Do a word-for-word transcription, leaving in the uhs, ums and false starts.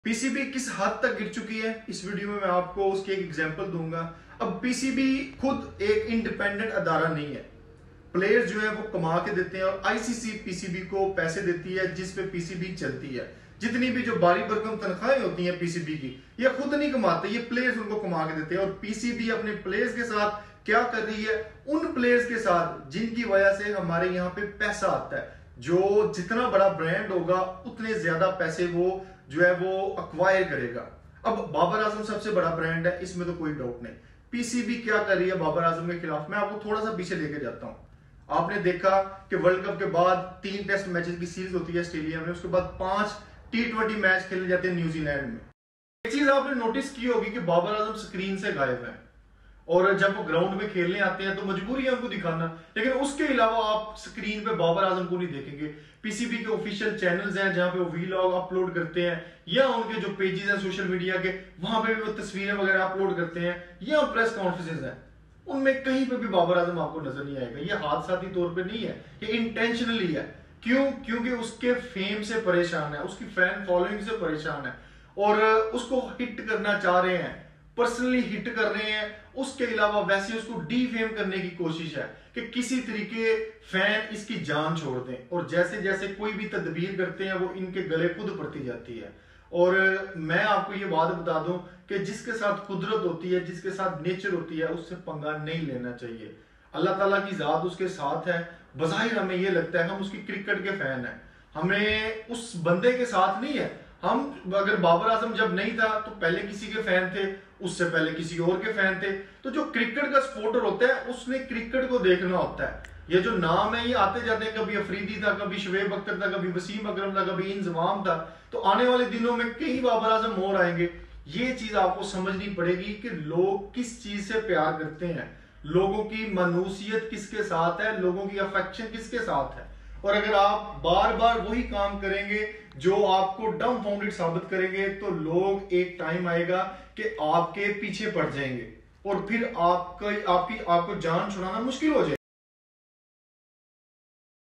PCB किस हद तक गिर चुकी है, इस वीडियो में मैं आपको उसकी एक एग्जांपल दूंगा। अब पीसीबी खुद एक इंडिपेंडेंट अदारा नहीं है, प्लेयर्स जो है वो कमा के देते हैं और आईसीसी पीसीबी को पैसे देती है जिस पे पीसीबी चलती है। जितनी भी जो बारी भरकम तनख्वाहें होती हैं पीसीबी की, ये खुद नहीं कमाते, ये प्लेयर्स उनको कमा के देते हैं। और पीसीबी अपने प्लेयर्स के साथ क्या कर रही है, उन प्लेयर्स के साथ जिनकी वजह से हमारे यहाँ पे पैसा आता है। जो जितना बड़ा ब्रांड होगा उतने ज्यादा पैसे वो जो है वो अक्वायर करेगा। अब बाबर आजम सबसे बड़ा ब्रांड है, इसमें तो कोई डाउट नहीं। पीसीबी क्या कर रही है बाबर आजम के खिलाफ, मैं आपको थोड़ा सा पीछे लेके जाता हूं। आपने देखा कि वर्ल्ड कप के बाद तीन टेस्ट मैचेस की सीरीज होती है ऑस्ट्रेलिया में, उसके बाद पांच टी ट्वेंटी मैच खेले जाते हैं न्यूजीलैंड में। एक चीज आपने नोटिस की होगी कि बाबर आजम स्क्रीन से गायब है और जब वो ग्राउंड में खेलने आते हैं तो मजबूरी है उनको दिखाना, लेकिन उसके अलावा आप स्क्रीन पे बाबर आजम को नहीं देखेंगे। पीसीबी के ऑफिशियल चैनल्स हैं जहां पे वो वीलॉग अपलोड करते हैं, या उनके जो पेजेस हैं सोशल मीडिया के, वहां पे भी वो तस्वीरें वगैरह अपलोड करते हैं, या प्रेस कॉन्फ्रेंसेस हैं, उनमें कहीं पे भी बाबर आजम आपको नजर नहीं आएगा। ये हादसाती तौर पे नहीं है, ये इंटेंशनली है। क्यों? क्योंकि उसके फेम से परेशान है, उसकी फैन फॉलोइंग से परेशान है और उसको हिट करना चाह रहे हैं, पर्सनली हिट कर रहे हैं। उसके अलावा वैसे उसको डीफेम करने की कोशिश है कि किसी तरीके फैन इसकी जान छोड़ दें, और जैसे जैसे कोई भी तदबीर करते हैं वो इनके गले खुद पड़ती जाती है। और मैं आपको ये बात बता दूं कि जिसके साथ कुदरत होती है, जिसके साथ नेचर होती है, उससे पंगा नहीं लेना चाहिए। अल्लाह ताला की जात उसके साथ है। बज़ाहिर हमें ये लगता है हम उसकी क्रिकेट के फैन हैं, हमें उस बंदे के साथ नहीं है। हम अगर बाबर आजम जब नहीं था तो पहले किसी के फैन थे, उससे पहले किसी और के फैन थे। तो जो क्रिकेट का सपोर्टर होता है उसने क्रिकेट को देखना होता है। ये जो नाम है ये आते जाते हैं, कभी अफरीदी था, कभी शुएब अख्तर था, कभी वसीम अकरम था, कभी इंजमाम था। तो आने वाले दिनों में कई बाबर आजम और आएंगे। ये चीज आपको समझनी पड़ेगी कि लोग किस चीज से प्यार करते हैं, लोगों की मनुसियत किसके साथ है, लोगों की अफेक्शन किसके साथ है। और अगर आप बार बार वही काम करेंगे जो आपको डम फाउंडेड साबित करेंगे, तो लोग एक टाइम आएगा कि आपके पीछे पड़ जाएंगे और फिर आपका आपकी आपको जान छुड़ाना मुश्किल हो जाएगा।